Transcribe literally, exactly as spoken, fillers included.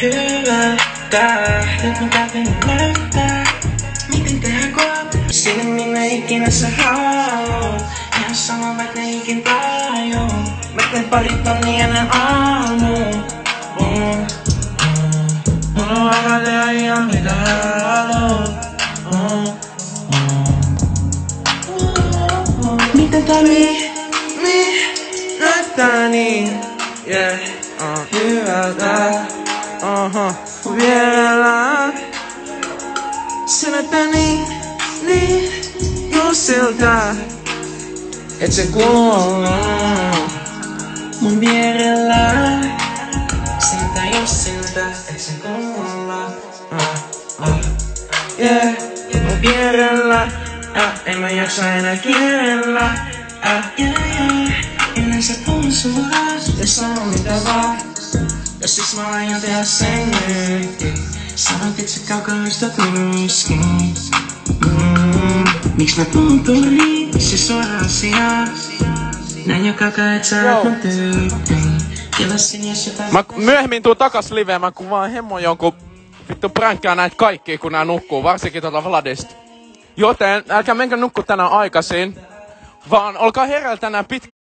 hyvältä. Nyt mun täytyy nyt näyttää, miten tehdään koap. Sinne minne ikinä sä haluut. Ihan sama vaikka ne ikin tajuu. Mä teen pari tonnia ennen aamuun. Mm. Mulla on aika tehdä ihan mitä haluut. Mm. Miten tää mi, mi näyttää niin, yeah, uh, hyvältä, uh-huh, vielä. Se näyttää niin, niin, just siltä, et se kuuluu mun vierellä. Siltä just siltä, et se kuuluu, uh, uh, yeah, mun vierellä. Ah, en mä jaksa enää kierrellä. Ah, yeah, yeah. Ennen sä tuun sun alas ja sano mitä vaan. Ja siksi mä aion tehdä sen nyt. Sanot et sä kaukaista tuskin. Mm, miks mä tuntun riiksi suora asiaa? Näin jo kaukaa et sä oot mun tyyppiin. Kelasin jos jotain... Mä myöhemmin tuun takas liveen, mä kuvaan hemmo jonkun vittu pränkkää näitä kaikkia kun nää nukkuu, varsinkin tota Vladista. Joten älkää menkää nukkua tänään aikaisin, vaan olkaa hereillä tänään pitkä.